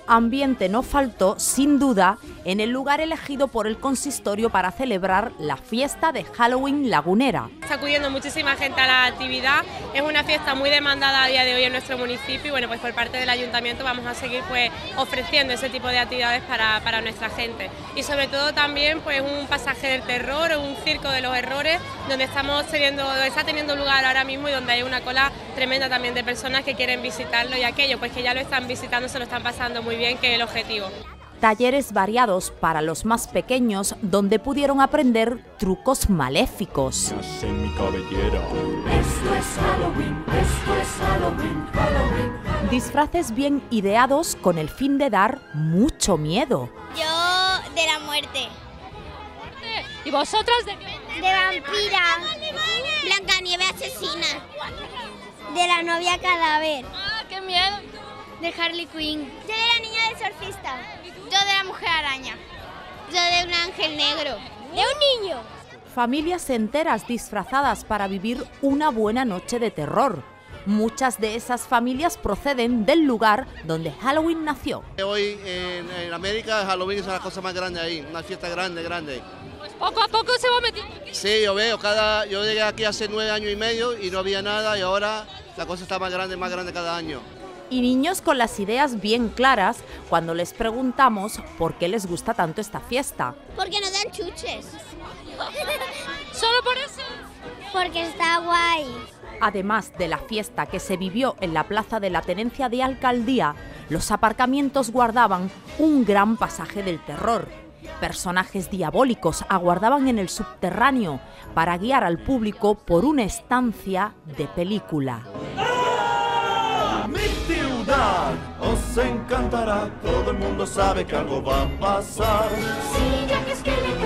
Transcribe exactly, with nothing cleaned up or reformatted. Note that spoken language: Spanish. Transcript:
Ambiente no faltó, sin duda, en el lugar elegido por el consistorio para celebrar la fiesta de Halloween lagunera. Está acudiendo muchísima gente a la actividad, es una fiesta muy demandada a día de hoy en nuestro municipio y bueno, pues por parte del ayuntamiento vamos a seguir pues ofreciendo ese tipo de actividades para, para nuestra gente. Y sobre todo también pues un pasaje del terror o un circo de los errores donde estamos teniendo, está teniendo lugar ahora mismo y donde hay una cola tremenda también de personas que quieren visitarlo y aquello pues que ya lo están visitando, se lo están pasando muy bien, que es el objetivo. Talleres variados para los más pequeños donde pudieron aprender trucos maléficos. En mi cabellera. Esto es Halloween, esto es Halloween, Halloween. Disfraces bien ideados con el fin de dar mucho miedo. Yo de la muerte. ¿Y vosotras de qué? De vampira. Blancanieves asesina. De la novia cadáver. ¡Ah, qué miedo! De Harley Quinn. Yo de la niña del surfista. Yo de la mujer araña. Yo de un ángel negro. De un niño. Familias enteras disfrazadas para vivir una buena noche de terror. Muchas de esas familias proceden del lugar donde Halloween nació. Hoy en, en América Halloween es una cosa más grande ahí, una fiesta grande, grande. Pues poco a poco se va metiendo aquí. Sí, yo veo, cada, yo llegué aquí hace nueve años y medio y no había nada y ahora la cosa está más grande, más grande cada año. Y niños con las ideas bien claras cuando les preguntamos por qué les gusta tanto esta fiesta. Porque nos dan chuches. ¿Solo por eso? Porque está guay. Además de la fiesta que se vivió en la plaza de la Tenencia de Alcaldía, los aparcamientos guardaban un gran pasaje del terror. Personajes diabólicos aguardaban en el subterráneo para guiar al público por una estancia de película. Mi ciudad os encantará, todo el mundo sabe que algo va a pasar. Sí, ya que es que le